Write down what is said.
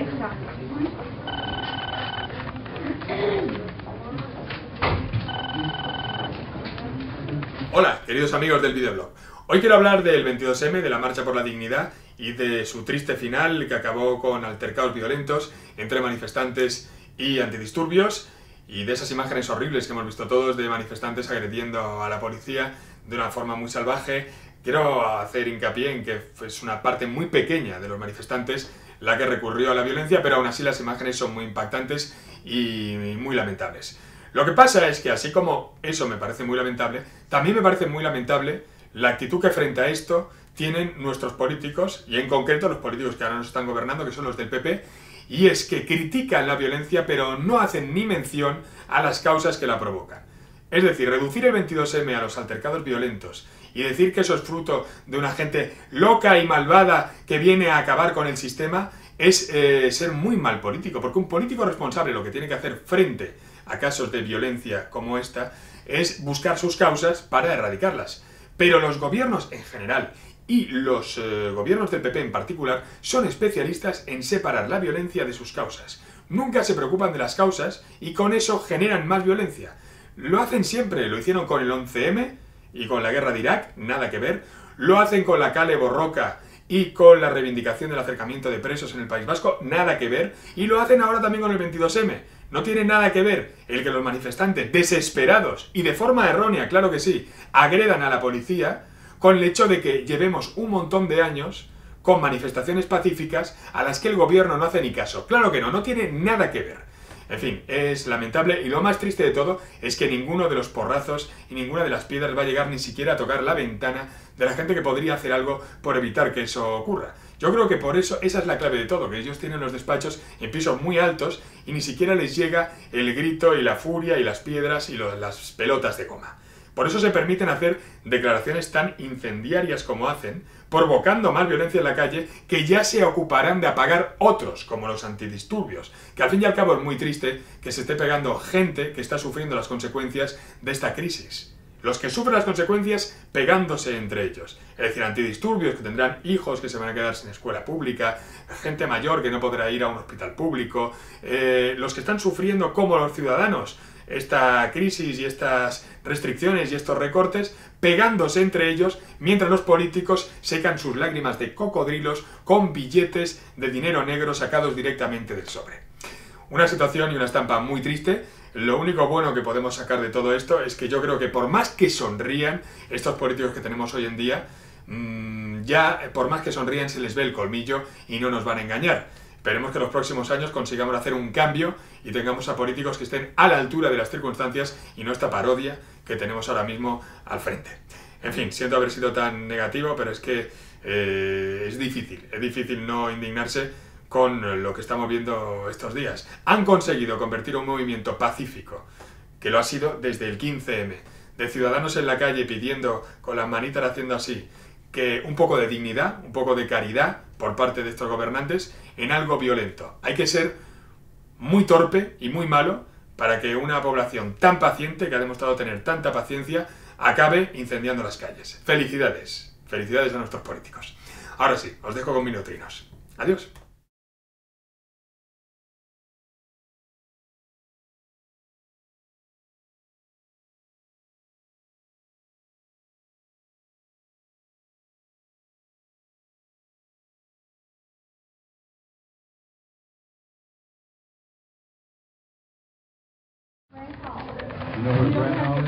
Hola, queridos amigos del videoblog. Hoy quiero hablar del 22M, de la Marcha por la Dignidad y de su triste final que acabó con altercados violentos entre manifestantes y antidisturbios y de esas imágenes horribles que hemos visto todos de manifestantes agrediendo a la policía de una forma muy salvaje. Quiero hacer hincapié en que es una parte muy pequeña de los manifestantes la que recurrió a la violencia, pero aún así las imágenes son muy impactantes y muy lamentables. Lo que pasa es que así como eso me parece muy lamentable, también me parece muy lamentable la actitud que frente a esto tienen nuestros políticos, y en concreto los políticos que ahora nos están gobernando, que son los del PP, y es que critican la violencia pero no hacen ni mención a las causas que la provocan. Es decir, reducir el 22M a los altercados violentos y decir que eso es fruto de una gente loca y malvada que viene a acabar con el sistema es ser muy mal político, porque un político responsable lo que tiene que hacer frente a casos de violencia como esta es buscar sus causas para erradicarlas. Pero los gobiernos en general y los gobiernos del PP en particular son especialistas en separar la violencia de sus causas. Nunca se preocupan de las causas y con eso generan más violencia. Lo hacen siempre, lo hicieron con el 11M y con la guerra de Irak, nada que ver. Lo hacen con la Kale Borroka y con la reivindicación del acercamiento de presos en el País Vasco, nada que ver. Y lo hacen ahora también con el 22M. No tiene nada que ver el que los manifestantes, desesperados y de forma errónea, claro que sí, agredan a la policía con el hecho de que llevemos un montón de años con manifestaciones pacíficas a las que el gobierno no hace ni caso. Claro que no, no tiene nada que ver. En fin, es lamentable y lo más triste de todo es que ninguno de los porrazos y ninguna de las piedras va a llegar ni siquiera a tocar la ventana de la gente que podría hacer algo por evitar que eso ocurra. Yo creo que por eso esa es la clave de todo, que ellos tienen los despachos en pisos muy altos y ni siquiera les llega el grito y la furia y las piedras y las pelotas de goma. Por eso se permiten hacer declaraciones tan incendiarias como hacen, provocando más violencia en la calle, que ya se ocuparán de apagar otros, como los antidisturbios. Que al fin y al cabo es muy triste que se esté pegando gente que está sufriendo las consecuencias de esta crisis. Los que sufren las consecuencias pegándose entre ellos. Es decir, antidisturbios que tendrán hijos que se van a quedar sin escuela pública, gente mayor que no podrá ir a un hospital público, los que están sufriendo como los ciudadanos esta crisis y estas restricciones y estos recortes, pegándose entre ellos mientras los políticos secan sus lágrimas de cocodrilos con billetes de dinero negro sacados directamente del sobre. Una situación y una estampa muy triste. Lo único bueno que podemos sacar de todo esto es que yo creo que por más que sonrían estos políticos que tenemos hoy en día, ya por más que sonrían se les ve el colmillo y no nos van a engañar. Esperemos que en los próximos años consigamos hacer un cambio y tengamos a políticos que estén a la altura de las circunstancias y no esta parodia que tenemos ahora mismo al frente. En fin, siento haber sido tan negativo, pero es que es difícil no indignarse con lo que estamos viendo estos días. Han conseguido convertir un movimiento pacífico, que lo ha sido desde el 15M, de ciudadanos en la calle pidiendo, con las manitas haciendo así, que un poco de dignidad, un poco de caridad por parte de estos gobernantes en algo violento. Hay que ser muy torpe y muy malo para que una población tan paciente, que ha demostrado tener tanta paciencia, acabe incendiando las calles. Felicidades. Felicidades a nuestros políticos. Ahora sí, os dejo con mis neutrinos. Adiós. You know where Brent House